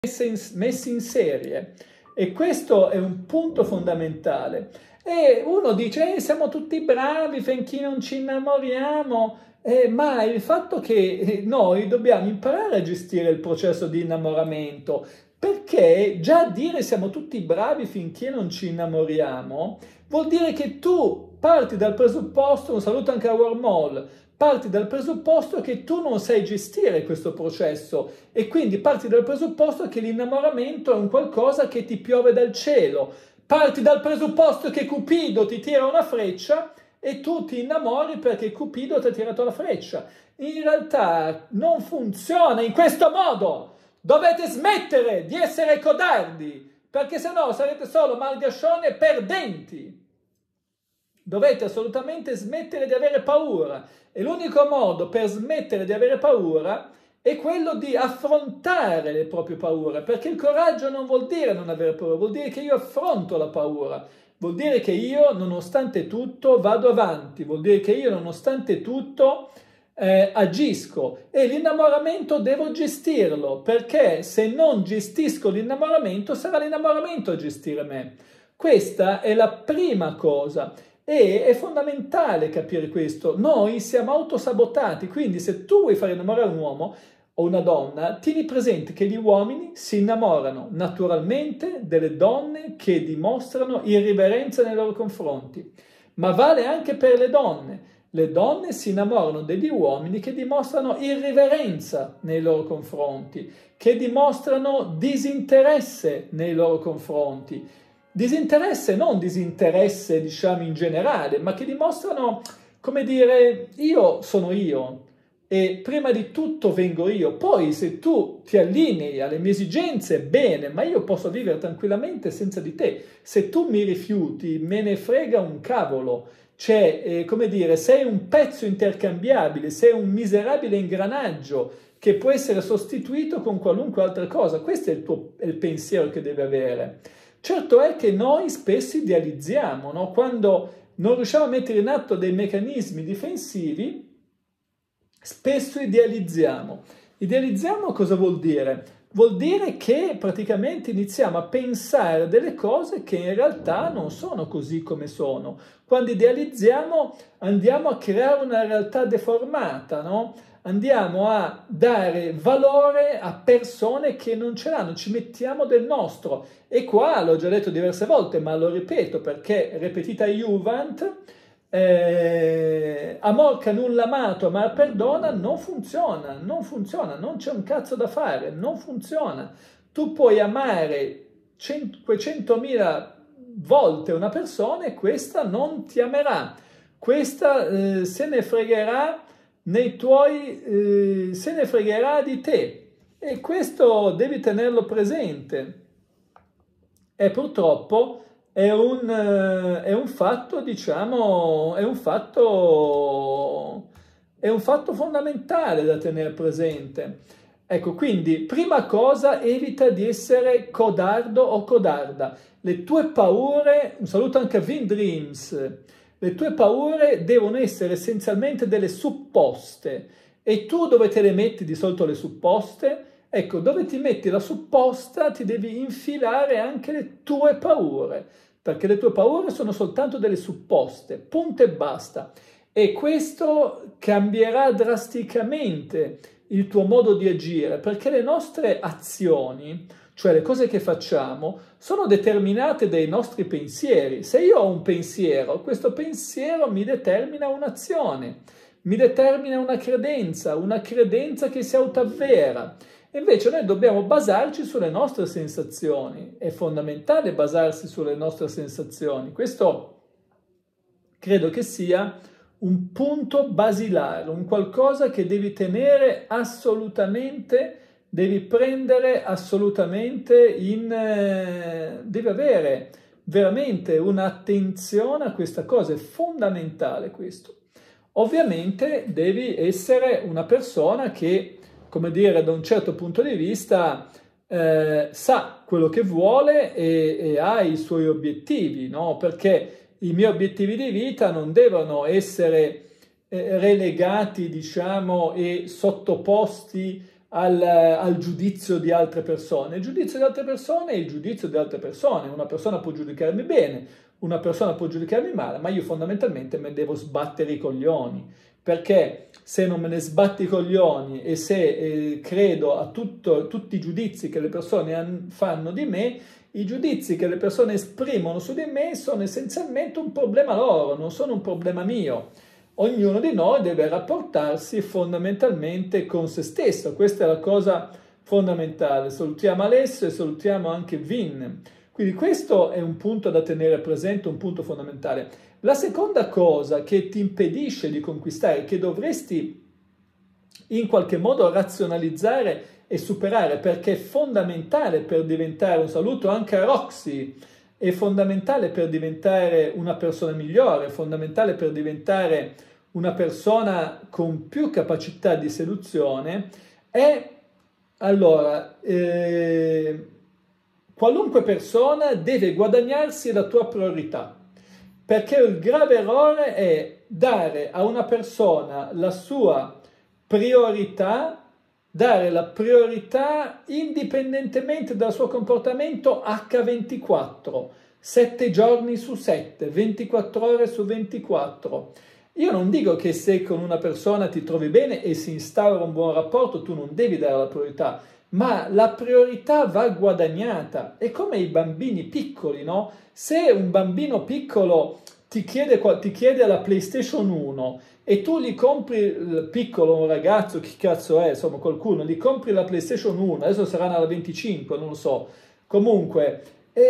messi in serie, e questo è un punto fondamentale. E uno dice, siamo tutti bravi finché non ci innamoriamo, ma il fatto che noi dobbiamo imparare a gestire il processo di innamoramento, perché già dire siamo tutti bravi finché non ci innamoriamo vuol dire che tu parti dal presupposto, un saluto anche a Wormhole, parti dal presupposto che tu non sai gestire questo processo, e quindi parti dal presupposto che l'innamoramento è un qualcosa che ti piove dal cielo. Parti dal presupposto che Cupido ti tira una freccia e tu ti innamori perché Cupido ti ha tirato la freccia. In realtà non funziona in questo modo. Dovete smettere di essere codardi, perché sennò sarete solo malgascioni e perdenti. Dovete assolutamente smettere di avere paura, e l'unico modo per smettere di avere paura è quello di affrontare le proprie paure, perché il coraggio non vuol dire non avere paura, vuol dire che io affronto la paura, vuol dire che io nonostante tutto vado avanti, vuol dire che io nonostante tutto agisco, e l'innamoramento devo gestirlo, perché se non gestisco l'innamoramento sarà l'innamoramento a gestire me. Questa è la prima cosa. E è fondamentale capire questo. Noi siamo autosabotati, quindi se tu vuoi fare innamorare un uomo o una donna, tieni presente che gli uomini si innamorano naturalmente delle donne che dimostrano irriverenza nei loro confronti, ma vale anche per le donne. Le donne si innamorano degli uomini che dimostrano irriverenza nei loro confronti, che dimostrano disinteresse nei loro confronti. Disinteresse, non disinteresse, diciamo, in generale, ma che dimostrano, come dire, io sono io e prima di tutto vengo io. Poi se tu ti allinei alle mie esigenze, bene, ma io posso vivere tranquillamente senza di te. Se tu mi rifiuti, me ne frega un cavolo. Cioè, come dire, sei un pezzo intercambiabile, sei un miserabile ingranaggio che può essere sostituito con qualunque altra cosa. Questo è il pensiero che devi avere. Certo è che noi spesso idealizziamo, no? Quando non riusciamo a mettere in atto dei meccanismi difensivi, spesso idealizziamo. Idealizziamo cosa vuol dire? Vuol dire che praticamente iniziamo a pensare delle cose che in realtà non sono così come sono. Quando idealizziamo andiamo a creare una realtà deformata, no? Andiamo a dare valore a persone che non ce l'hanno, ci mettiamo del nostro. E qua l'ho già detto diverse volte, ma lo ripeto perché repetita iuvant, amor che nulla amato, ma perdona, non funziona, non c'è un cazzo da fare, non funziona. Tu puoi amare 500.000 volte una persona e questa non ti amerà, questa se ne fregherà se ne fregherà di te, e questo devi tenerlo presente. E purtroppo è un fatto, diciamo, è un fatto fondamentale da tenere presente. Ecco, quindi, prima cosa, evita di essere codardo o codarda. Le tue paure, un saluto anche a Vin Dreams, le tue paure devono essere essenzialmente delle supposte. E tu dove te le metti di solito le supposte? Ecco, dove ti metti la supposta ti devi infilare anche le tue paure, perché le tue paure sono soltanto delle supposte, punto e basta. E questo cambierà drasticamente il tuo modo di agire, perché le nostre azioni, cioè le cose che facciamo, sono determinate dai nostri pensieri. Se io ho un pensiero, questo pensiero mi determina un'azione, mi determina una credenza che si autoavvera. Invece noi dobbiamo basarci sulle nostre sensazioni, è fondamentale basarsi sulle nostre sensazioni. Questo credo che sia un punto basilare, un qualcosa che devi tenere assolutamente, devi prendere assolutamente devi avere veramente un'attenzione a questa cosa, è fondamentale questo. Ovviamente devi essere una persona che, come dire, da un certo punto di vista sa quello che vuole e ha i suoi obiettivi, no? Perché i miei obiettivi di vita non devono essere relegati, diciamo, e sottoposti al giudizio di altre persone. Il giudizio di altre persone è il giudizio di altre persone. Una persona può giudicarmi bene, una persona può giudicarmi male, ma io fondamentalmente me devo sbattere i coglioni, perché se non me ne sbatti i coglioni e se credo a tutti i giudizi che le persone fanno di me, i giudizi che le persone esprimono su di me sono essenzialmente un problema loro, non sono un problema mio. Ognuno di noi deve rapportarsi fondamentalmente con se stesso, questa è la cosa fondamentale. Salutiamo Alessio e salutiamo anche Vin. Quindi questo è un punto da tenere presente, un punto fondamentale. La seconda cosa che ti impedisce di conquistare, che dovresti in qualche modo razionalizzare e superare, perché è fondamentale per diventare, un saluto anche a Roxy, è fondamentale per diventare una persona migliore, è fondamentale per diventare una persona con più capacità di seduzione, è allora qualunque persona deve guadagnarsi la tua priorità, perché il grave errore è dare a una persona la sua priorità, dare la priorità indipendentemente dal suo comportamento H24, 7 giorni su 7, 24 ore su 24. Io non dico che se con una persona ti trovi bene e si instaura un buon rapporto, tu non devi dare la priorità, ma la priorità va guadagnata. È come i bambini piccoli, no? Se un bambino piccolo ti chiede la PlayStation 1 e tu gli compri, piccolo, un ragazzo, chi cazzo è, insomma qualcuno, gli compri la PlayStation 1, adesso saranno alla 25, non lo so, comunque,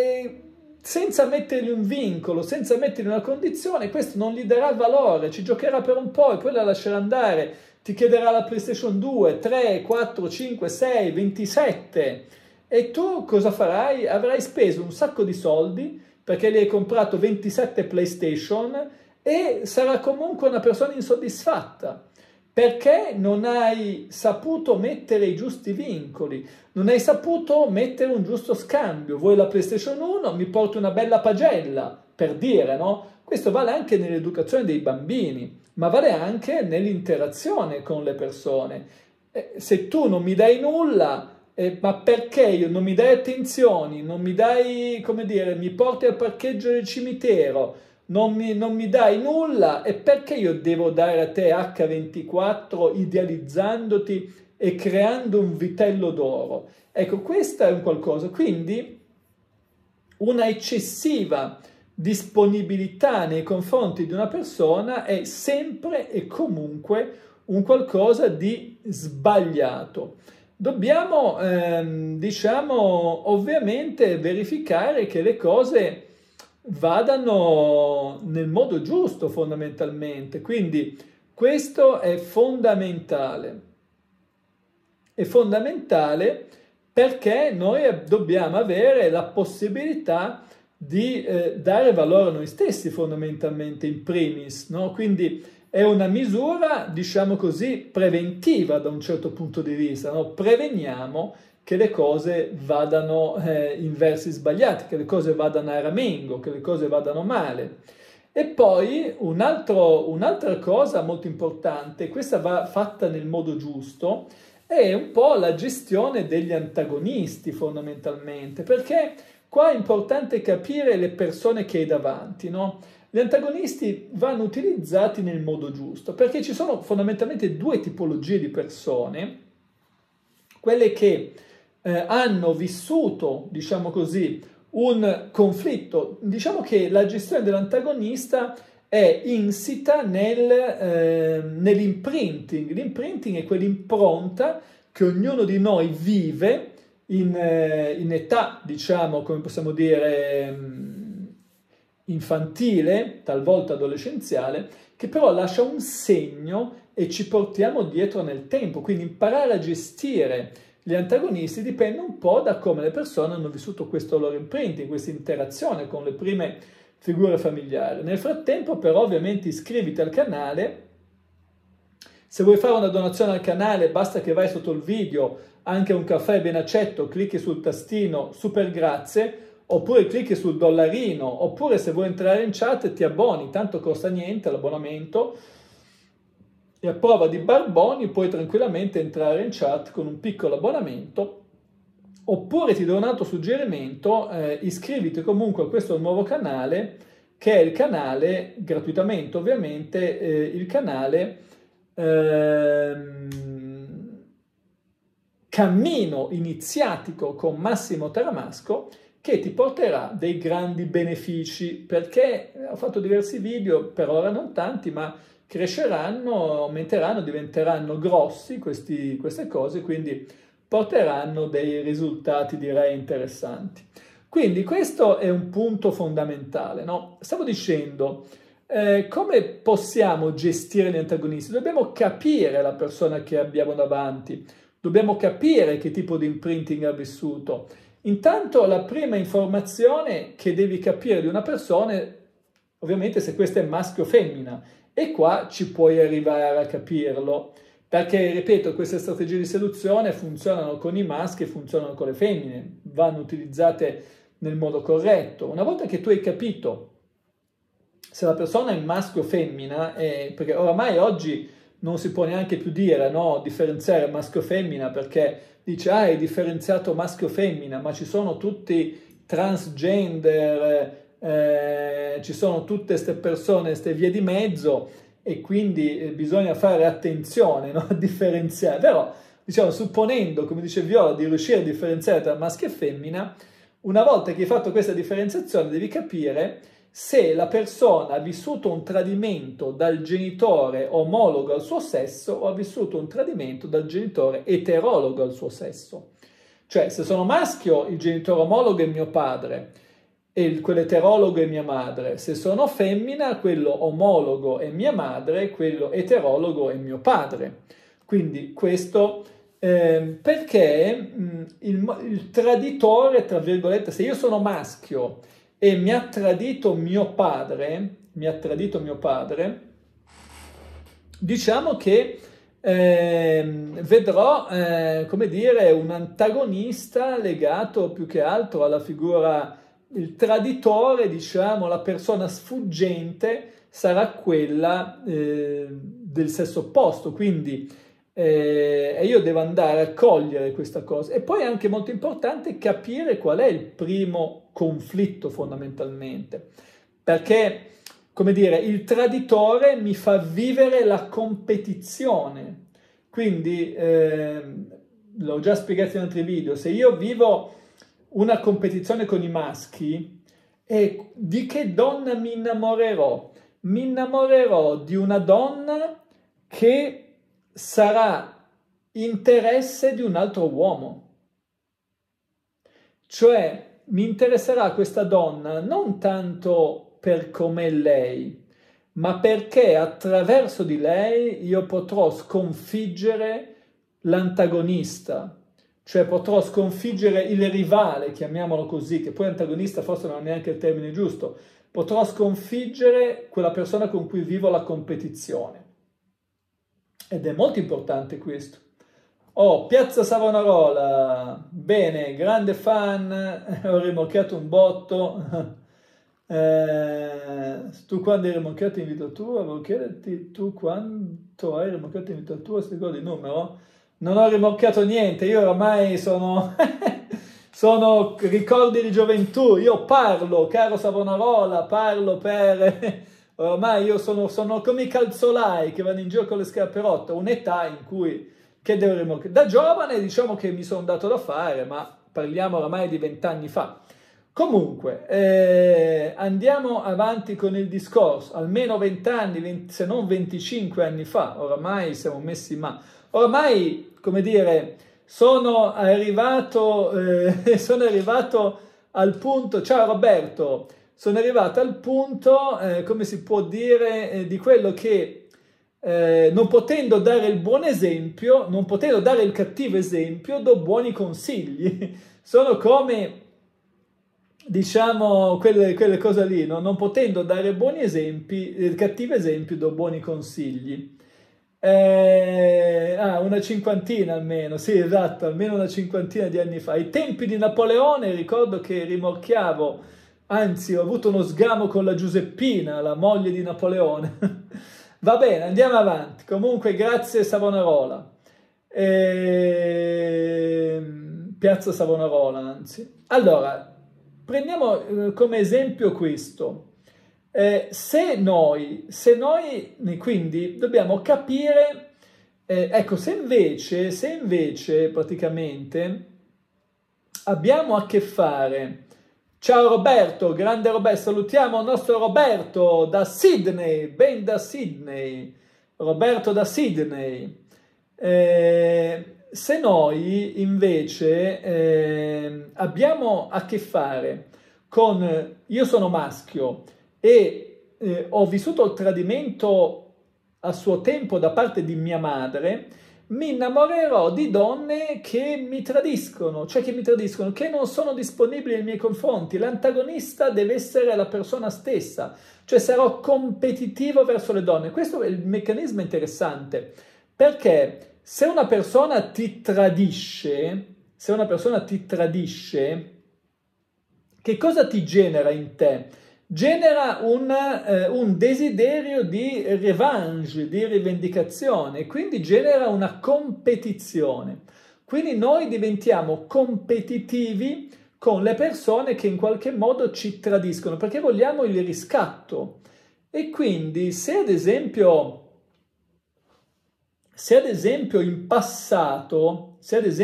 senza mettergli un vincolo, senza mettergli una condizione, questo non gli darà valore, ci giocherà per un po' e poi la lascerà andare, ti chiederà la PlayStation 2, 3, 4, 5, 6, 27 e tu cosa farai? Avrai speso un sacco di soldi perché gli hai comprato 27 PlayStation e sarà comunque una persona insoddisfatta perché non hai saputo mettere i giusti vincoli, non hai saputo mettere un giusto scambio. Vuoi la PlayStation 1? Mi porti una bella pagella, per dire, no? Questo vale anche nell'educazione dei bambini, ma vale anche nell'interazione con le persone. Se tu non mi dai nulla, ma perché io non mi dai attenzioni, non mi dai, come dire, mi porti al parcheggio del cimitero, non mi dai nulla, e perché io devo dare a te H24 idealizzandoti e creando un vitello d'oro? Ecco, questo è un qualcosa. Quindi una eccessiva disponibilità nei confronti di una persona è sempre e comunque un qualcosa di sbagliato. Dobbiamo, diciamo, ovviamente verificare che le cose vadano nel modo giusto fondamentalmente, quindi questo è fondamentale. È fondamentale perché noi dobbiamo avere la possibilità di dare valore a noi stessi fondamentalmente in primis, no? Quindi è una misura, diciamo così, preventiva da un certo punto di vista, no? Preveniamo che le cose vadano in versi sbagliati, che le cose vadano a ramengo, che le cose vadano male. E poi un'altra cosa molto importante, questa va fatta nel modo giusto, è un po' la gestione degli antagonisti fondamentalmente, perché qua è importante capire le persone che hai davanti, no? Gli antagonisti vanno utilizzati nel modo giusto, perché ci sono fondamentalmente due tipologie di persone, quelle che hanno vissuto, diciamo così, un conflitto. Diciamo che la gestione dell'antagonista è insita nell'imprinting. L'imprinting è quell'impronta che ognuno di noi vive in età, diciamo, come possiamo dire, infantile, talvolta adolescenziale, che però lascia un segno e ci portiamo dietro nel tempo. Quindi imparare a gestire gli antagonisti dipende un po' da come le persone hanno vissuto questo loro imprinting, questa interazione con le prime figure familiari. Nel frattempo però ovviamente iscriviti al canale, se vuoi fare una donazione al canale basta che vai sotto il video, anche un caffè ben accetto, clicchi sul tastino super grazie, oppure clicchi sul dollarino, oppure se vuoi entrare in chat ti abboni, tanto costa niente l'abbonamento, e a prova di barboni puoi tranquillamente entrare in chat con un piccolo abbonamento, oppure ti do un altro suggerimento, iscriviti comunque a questo nuovo canale, che è il canale, gratuitamente ovviamente, il canale Cammino Iniziatico con Massimo Taramasco, che ti porterà dei grandi benefici, perché ho fatto diversi video, per ora non tanti, ma cresceranno, aumenteranno, diventeranno grossi queste cose, quindi porteranno dei risultati, direi, interessanti. Quindi questo è un punto fondamentale, no? Stavo dicendo, come possiamo gestire gli antagonisti? Dobbiamo capire la persona che abbiamo davanti, dobbiamo capire che tipo di imprinting ha vissuto. Intanto la prima informazione che devi capire di una persona, ovviamente se questa è maschio o femmina, e qua ci puoi arrivare a capirlo, perché, ripeto, queste strategie di seduzione funzionano con i maschi e funzionano con le femmine, vanno utilizzate nel modo corretto. Una volta che tu hai capito se la persona è maschio o femmina, perché oramai oggi non si può neanche più dire, no, differenziare maschio o femmina, perché dice, hai differenziato maschio o femmina, ma ci sono tutti transgender, ci sono tutte queste persone, queste vie di mezzo, e quindi bisogna fare attenzione, no, a differenziare. Però, diciamo, supponendo, come dice Viola, di riuscire a differenziare tra maschio e femmina, una volta che hai fatto questa differenziazione devi capire se la persona ha vissuto un tradimento dal genitore omologo al suo sesso o ha vissuto un tradimento dal genitore eterologo al suo sesso. Cioè, se sono maschio, il genitore omologo è mio padre e quello eterologo è mia madre. Se sono femmina, quello omologo è mia madre, quello eterologo è mio padre. Quindi questo perché il traditore, tra virgolette, se io sono maschio e mi ha tradito mio padre, diciamo che vedrò, come dire, un antagonista legato più che altro alla figura, il traditore, diciamo, la persona sfuggente sarà quella del sesso opposto, quindi io devo andare a cogliere questa cosa. E poi è anche molto importante capire qual è il primo conflitto fondamentalmente, perché, come dire, il traditore mi fa vivere la competizione, quindi l'ho già spiegato in altri video, se io vivo una competizione con i maschi, di che donna mi innamorerò? Mi innamorerò di una donna che sarà interesse di un altro uomo, cioè mi interesserà questa donna non tanto per com'è lei, ma perché attraverso di lei io potrò sconfiggere l'antagonista, cioè potrò sconfiggere il rivale, chiamiamolo così, che poi antagonista forse non è neanche il termine giusto, potrò sconfiggere quella persona con cui vivo la competizione. Ed è molto importante questo. Oh, Piazza Savonarola, bene, grande fan, ho rimorchiato un botto. Tu quando hai rimorchiato in vita tua, volevo chiederti tu quanto hai rimorchiato in vita tua, se ricordi il numero? Non ho rimorchiato niente, io oramai sono ricordi di gioventù, io parlo, caro Savonarola, parlo per... Ormai io sono come i calzolai che vanno in giro con le scarpe rotte, un'età in cui, che devo rimorchiare? Da giovane diciamo che mi sono dato da fare, ma parliamo oramai di 20 anni fa. Comunque, andiamo avanti con il discorso, almeno 20 anni, se non 25 anni fa, oramai siamo messi oramai, come dire, sono arrivato al punto, ciao Roberto, sono arrivato al punto, come si può dire, di quello che non potendo dare il buon esempio, non potendo dare il cattivo esempio, do buoni consigli. Sono come, diciamo, quelle cose lì, no? Non potendo dare buoni esempi, cattivi esempi, do buoni consigli. Una cinquantina almeno, sì, esatto, almeno una cinquantina di anni fa. Ai tempi di Napoleone ricordo che rimorchiavo, anzi ho avuto uno sgamo con la Giuseppina, la moglie di Napoleone. Va bene, andiamo avanti. Comunque, grazie Savonarola. Piazza Savonarola, anzi. Allora, prendiamo come esempio questo. Se noi, quindi, dobbiamo capire, ecco, se invece praticamente abbiamo a che fare. Ciao Roberto, grande Roberto, salutiamo il nostro Roberto da Sydney, ben da Sydney, Roberto da Sydney. Se noi invece abbiamo a che fare con, io sono maschio e ho vissuto il tradimento a suo tempo da parte di mia madre, mi innamorerò di donne che mi tradiscono, che non sono disponibili nei miei confronti. L'antagonista deve essere la persona stessa, cioè sarò competitivo verso le donne. Questo è il meccanismo interessante, perché se una persona ti tradisce, che cosa ti genera in te? Genera un desiderio di revanche, di rivendicazione, quindi genera una competizione. Quindi noi diventiamo competitivi con le persone che in qualche modo ci tradiscono, perché vogliamo il riscatto. E quindi se ad esempio in passato,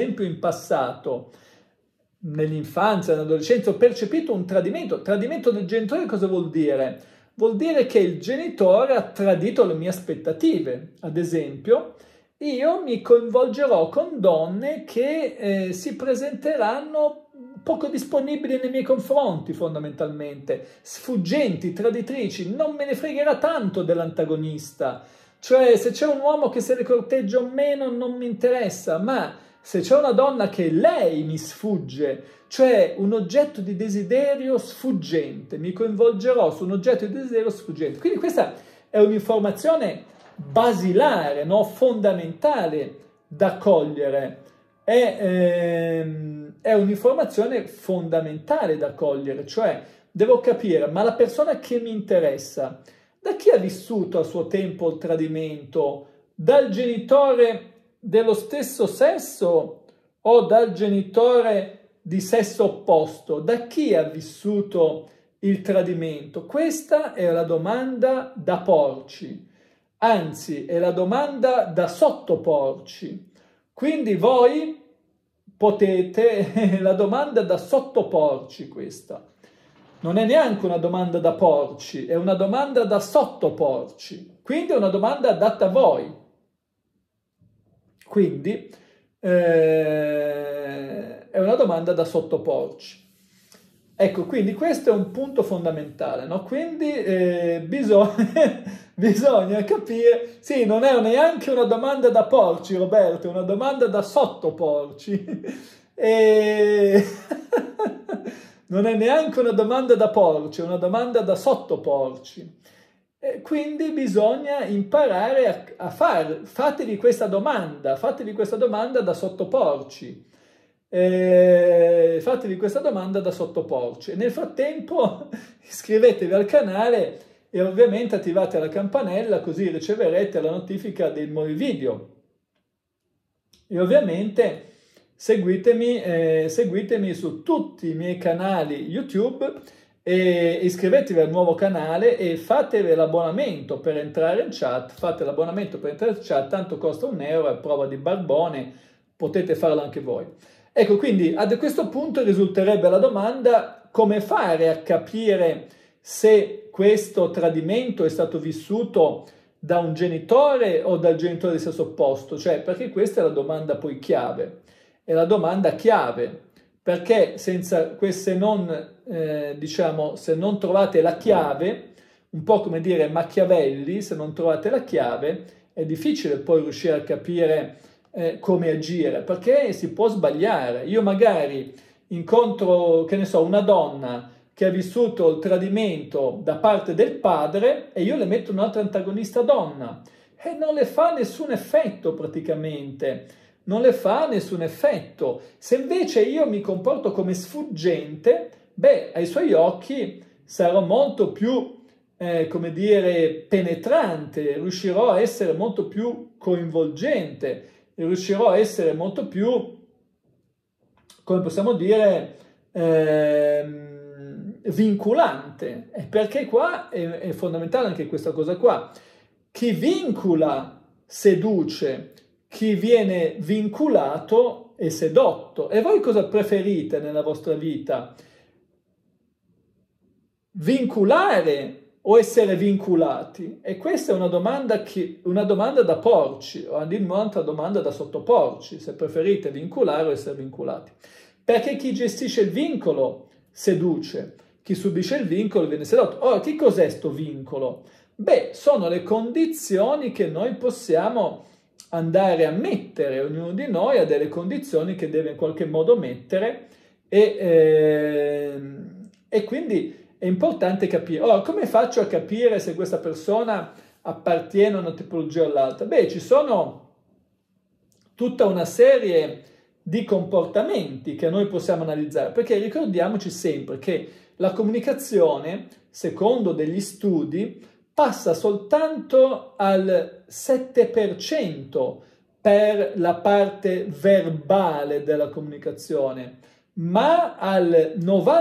nell'infanzia, nell'adolescenza, ho percepito un tradimento. Tradimento del genitore cosa vuol dire? Vuol dire che il genitore ha tradito le mie aspettative. Ad esempio, io mi coinvolgerò con donne che si presenteranno poco disponibili nei miei confronti, fondamentalmente, sfuggenti, traditrici. Non me ne fregherà tanto dell'antagonista. Cioè, se c'è un uomo che se ne corteggia o meno non mi interessa, ma se c'è una donna che lei mi sfugge, cioè un oggetto di desiderio sfuggente, mi coinvolgerò su un oggetto di desiderio sfuggente. Quindi questa è un'informazione basilare, no? Fondamentale da cogliere. È un'informazione fondamentale da cogliere, cioè devo capire, ma la persona che mi interessa, da chi ha vissuto a suo tempo il tradimento? Dal genitore dello stesso sesso o dal genitore di sesso opposto? Da chi ha vissuto il tradimento? Questa è la domanda da porci, anzi è la domanda da sottoporci. Quindi voi potete, la domanda da sottoporci questa. Non è neanche una domanda da porci, è una domanda da sottoporci. Quindi è una domanda adatta a voi. Quindi è una domanda da sottoporci. Ecco, quindi questo è un punto fondamentale, no? Quindi bisogna capire, sì, non è neanche una domanda da porci, Roberto, è una domanda da sottoporci. Non è neanche una domanda da porci, è una domanda da sottoporci. E quindi bisogna imparare a fare, fatevi questa domanda da sottoporci. Fatevi questa domanda da sottoporci. E nel frattempo iscrivetevi al canale e ovviamente attivate la campanella, così riceverete la notifica dei nuovi video. E ovviamente seguitemi su tutti i miei canali YouTube e iscrivetevi al nuovo canale e fatevi l'abbonamento per entrare in chat. Fate l'abbonamento per entrare in chat, tanto costa €1, è prova di barbone, potete farlo anche voi. Ecco, quindi a questo punto risulterebbe la domanda: come fare a capire se questo tradimento è stato vissuto da un genitore o dal genitore di sesso opposto? Cioè, perché questa è la domanda poi chiave. È la domanda chiave, perché senza se non trovate la chiave, un po' come dire Machiavelli, se non trovate la chiave è difficile poi riuscire a capire come agire, perché si può sbagliare. Io magari incontro, che ne so, una donna che ha vissuto il tradimento da parte del padre e io le metto un'altra antagonista donna e non le fa nessun effetto praticamente. Non le fa nessun effetto. Se invece io mi comporto come sfuggente, beh, ai suoi occhi sarò molto più come dire, penetrante, riuscirò a essere molto più coinvolgente, riuscirò a essere molto più, come possiamo dire, vincolante. Perché qua è fondamentale anche questa cosa qua. Chi vincula seduce, chi viene vinculato è sedotto. E voi cosa preferite nella vostra vita? Vinculare o essere vinculati? E questa è una domanda da porci, o un'altra domanda da sottoporci, se preferite vinculare o essere vincolati. Perché chi gestisce il vincolo seduce, chi subisce il vincolo viene sedotto. Ora, che cos'è sto vincolo? Beh, sono le condizioni che noi possiamo andare a mettere, ognuno di noi ha delle condizioni che deve in qualche modo mettere e quindi è importante capire. Ora, come faccio a capire se questa persona appartiene a una tipologia o all'altra? Beh, ci sono tutta una serie di comportamenti che noi possiamo analizzare, perché ricordiamoci sempre che la comunicazione, secondo degli studi, passa soltanto al 7% per la parte verbale della comunicazione, ma al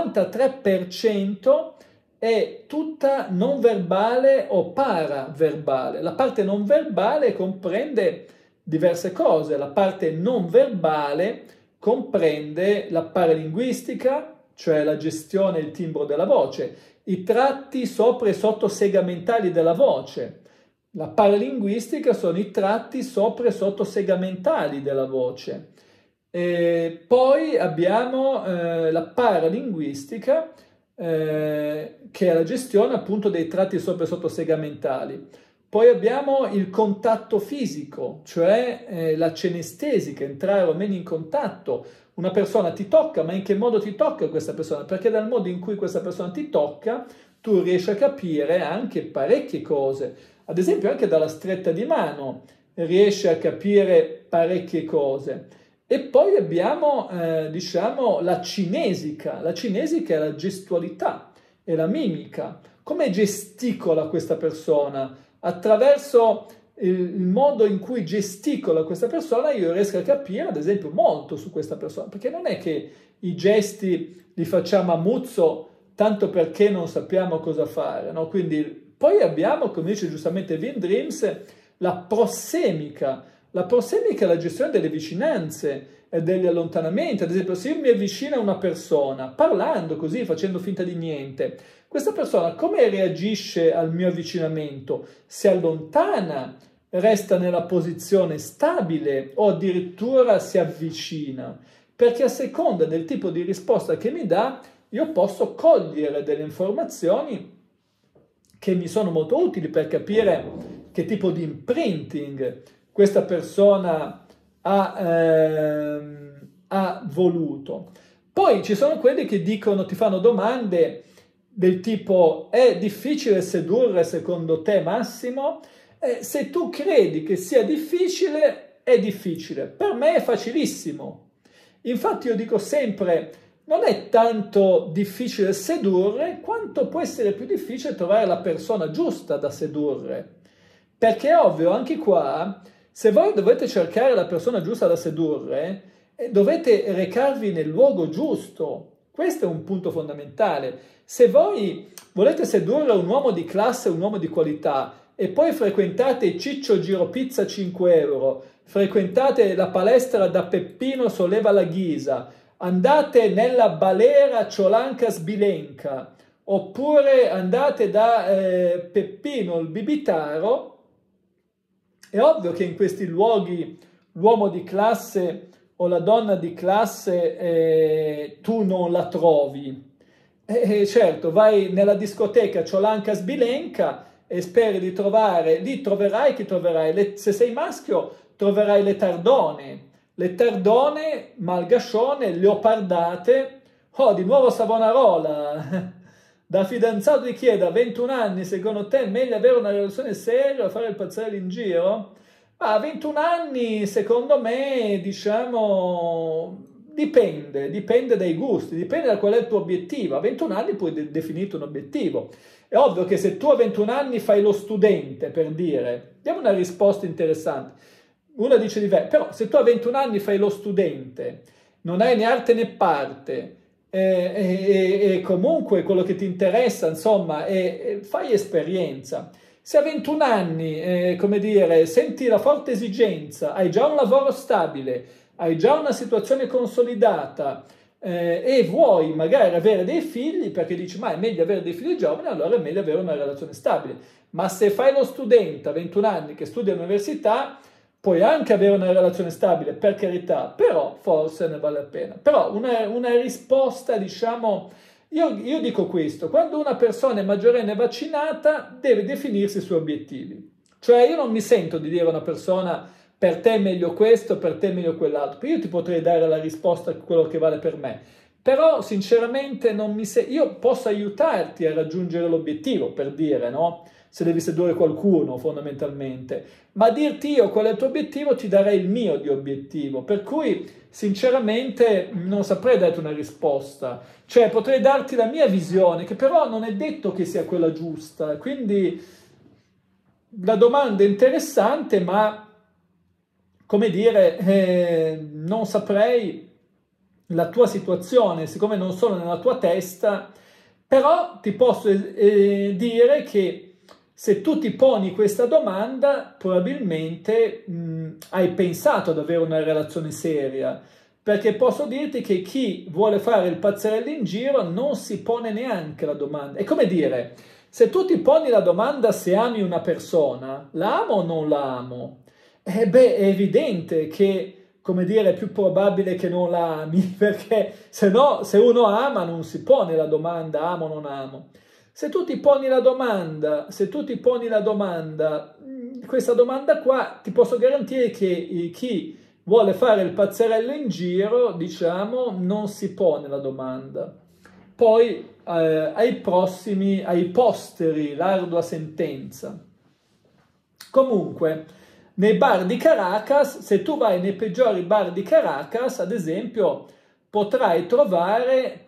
93% è tutta non verbale o paraverbale. La parte non verbale comprende diverse cose. La parte non verbale comprende la paralinguistica, cioè la gestione e il timbro della voce, i tratti sopra e sottosegamentali della voce. La paralinguistica sono i tratti sopra e sottosegamentali della voce. E poi abbiamo la paralinguistica, che è la gestione appunto dei tratti sopra e sottosegamentali. Poi abbiamo il contatto fisico, cioè la cenestesica, entrare o meno in contatto. Una persona ti tocca, ma in che modo ti tocca questa persona? Perché dal modo in cui questa persona ti tocca, tu riesci a capire anche parecchie cose. Ad esempio, anche dalla stretta di mano riesci a capire parecchie cose. E poi abbiamo, diciamo, la cinesica. La cinesica è la gestualità, è la mimica. Come gesticola questa persona? Attraverso il modo in cui gesticola questa persona io riesco a capire, ad esempio, molto su questa persona, perché non è che i gesti li facciamo a muzzo tanto perché non sappiamo cosa fare, no? Quindi poi abbiamo, come dice giustamente Wim Dreams, la prossemica. La prossemica è la gestione delle vicinanze e degli allontanamenti. Ad esempio, se io mi avvicino a una persona, parlando così, facendo finta di niente, questa persona come reagisce al mio avvicinamento? Si allontana, resta nella posizione stabile o addirittura si avvicina? Perché a seconda del tipo di risposta che mi dà, io posso cogliere delle informazioni che mi sono molto utili per capire che tipo di imprinting questa persona ha voluto. Poi ci sono quelli che dicono, ti fanno domande del tipo: è difficile sedurre secondo te, Massimo? Se tu credi che sia difficile, è difficile. Per me è facilissimo. Infatti io dico sempre, non è tanto difficile sedurre, quanto può essere più difficile trovare la persona giusta da sedurre. Perché è ovvio, anche qua, se voi dovete cercare la persona giusta da sedurre, dovete recarvi nel luogo giusto. Questo è un punto fondamentale. Se voi volete sedurre un uomo di classe, un uomo di qualità, e poi frequentate Ciccio Giro Pizza 5 euro, frequentate la palestra da Peppino Solleva la Ghisa, andate nella Balera Ciolanca Sbilenca, oppure andate da Peppino il Bibitaro, è ovvio che in questi luoghi l'uomo di classe o la donna di classe tu non la trovi. Certo, vai nella discoteca Ciolanca Sbilenca e speri di trovare, lì troverai chi troverai? Se sei maschio troverai le tardone, malgascione, leopardate. Oh, di nuovo Savonarola. Da fidanzato di chi è? Da 21 anni, secondo te è meglio avere una relazione seria o fare il pazzerello in giro? A 21 anni, secondo me, diciamo, dipende dai gusti, dipende da qual è il tuo obiettivo. A 21 anni puoi definire un obiettivo. È ovvio che se tu a 21 anni fai lo studente, per dire, diamo una risposta interessante. Uno dice però se tu a 21 anni fai lo studente, non hai né arte né parte, e comunque quello che ti interessa, insomma, fai esperienza. Se a 21 anni, come dire, senti la forte esigenza, hai già un lavoro stabile, hai già una situazione consolidata, e vuoi magari avere dei figli, perché dici ma è meglio avere dei figli giovani, allora è meglio avere una relazione stabile. Ma se fai lo studente a 21 anni che studia all'università, puoi anche avere una relazione stabile, per carità, però forse ne vale la pena. Però una risposta, diciamo, io dico questo: quando una persona è maggiorenne vaccinata deve definirsi i suoi obiettivi. Cioè io non mi sento di dire a una persona per te è meglio questo, per te è meglio quell'altro. Io ti potrei dare la risposta a quello che vale per me, però sinceramente io posso aiutarti a raggiungere l'obiettivo, per dire, no? Se devi sedurre qualcuno fondamentalmente, ma dirti io qual è il tuo obiettivo ti darei il mio di obiettivo, per cui sinceramente non saprei darti una risposta. Cioè potrei darti la mia visione, che però non è detto che sia quella giusta, quindi la domanda è interessante, ma come dire, non saprei la tua situazione, siccome non sono nella tua testa, però ti posso dire che se tu ti poni questa domanda, probabilmente hai pensato ad avere una relazione seria, perché posso dirti che chi vuole fare il pazzerello in giro non si pone neanche la domanda. È come dire, se tu ti poni la domanda se ami una persona, la amo o non la amo? È evidente che, come dire, è più probabile che non la ami, perché se no, se uno ama non si pone la domanda amo o non amo. Se tu ti poni la domanda, questa domanda qua, ti posso garantire che chi vuole fare il pazzerello in giro, diciamo, non si pone la domanda. Poi ai posteri, l'ardua sentenza. Comunque, nei bar di Caracas, se tu vai nei peggiori bar di Caracas, ad esempio, potrai trovare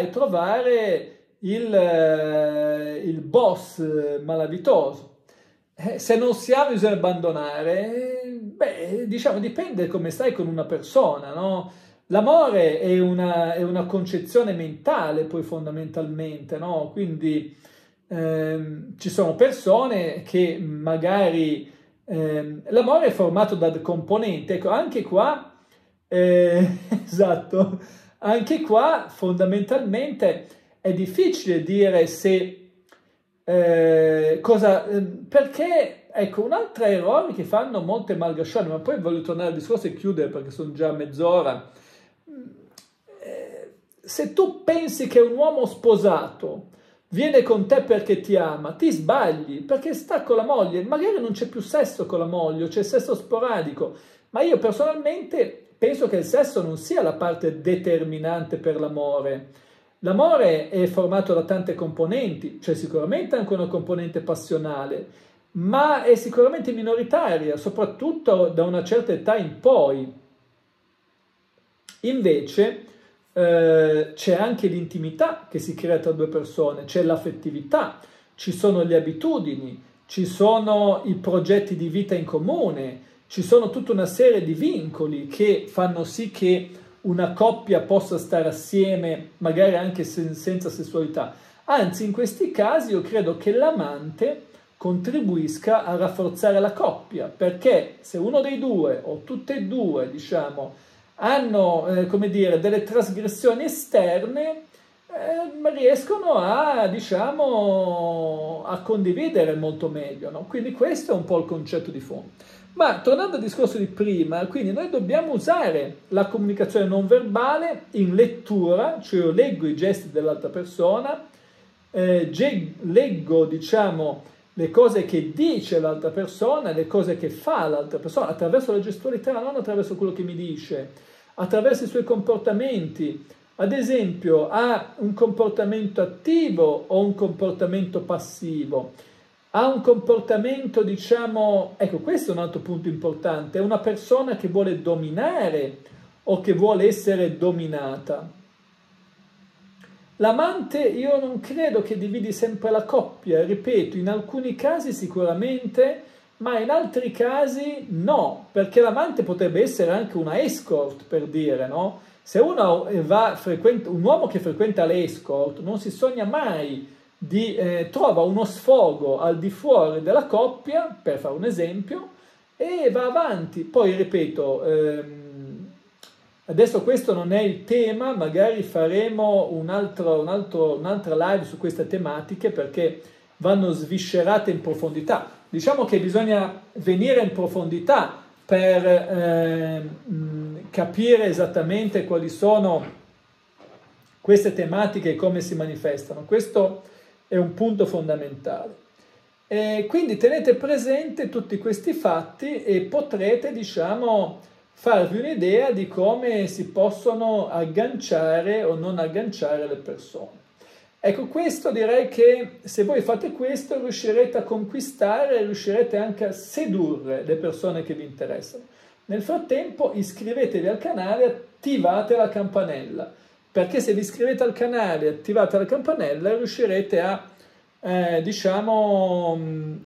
il boss malavitoso. Se non si ha bisogna abbandonare, diciamo, dipende come stai con una persona, no? L'amore è una concezione mentale, poi fondamentalmente, no? Quindi ci sono persone che magari l'amore è formato da componenti, ecco, anche qua esatto, anche qua fondamentalmente è difficile dire se perché ecco un altro errore che fanno molte malgasciane, ma poi voglio tornare al discorso e chiudere perché sono già mezz'ora. Se tu pensi che un uomo sposato viene con te perché ti ama, ti sbagli, perché sta con la moglie, magari non c'è più sesso con la moglie, c'è sesso sporadico, ma io personalmente penso che il sesso non sia la parte determinante per l'amore. L'amore è formato da tante componenti, c'è sicuramente anche una componente passionale, ma è sicuramente minoritaria, soprattutto da una certa età in poi. Invece c'è anche l'intimità che si crea tra due persone, c'è l'affettività, ci sono le abitudini, ci sono i progetti di vita in comune, ci sono tutta una serie di vincoli che fanno sì che una coppia possa stare assieme, magari anche senza sessualità. Anzi, in questi casi io credo che l'amante contribuisca a rafforzare la coppia, perché se uno dei due o tutte e due, diciamo, hanno, come dire, delle trasgressioni esterne, riescono a, diciamo, a condividere molto meglio, no? Quindi questo è un po' il concetto di fondo. Ma tornando al discorso di prima, quindi noi dobbiamo usare la comunicazione non verbale in lettura, cioè io leggo i gesti dell'altra persona, leggo, diciamo, le cose che dice l'altra persona, le cose che fa l'altra persona, attraverso la gestualità, non attraverso quello che mi dice, attraverso i suoi comportamenti. Ad esempio, ha un comportamento attivo o un comportamento passivo? Ha un comportamento, diciamo, ecco, questo è un altro punto importante, è una persona che vuole dominare o che vuole essere dominata. L'amante io non credo che dividi sempre la coppia, ripeto, in alcuni casi sicuramente, ma in altri casi no, perché l'amante potrebbe essere anche una escort, per dire, no? Se uno un uomo che frequenta l'escort non si sogna mai trova uno sfogo al di fuori della coppia, per fare un esempio, e va avanti. Poi ripeto, adesso questo non è il tema, magari faremo un'altra live su queste tematiche perché vanno sviscerate in profondità. Diciamo che bisogna venire in profondità per capire esattamente quali sono queste tematiche e come si manifestano. Questo è un punto fondamentale. E quindi tenete presente tutti questi fatti e potrete, diciamo, farvi un'idea di come si possono agganciare o non agganciare le persone. Ecco, questo direi che se voi fate questo riuscirete a conquistare e riuscirete anche a sedurre le persone che vi interessano. Nel frattempo iscrivetevi al canale e attivate la campanella, perché se vi iscrivete al canale e attivate la campanella riuscirete a diciamo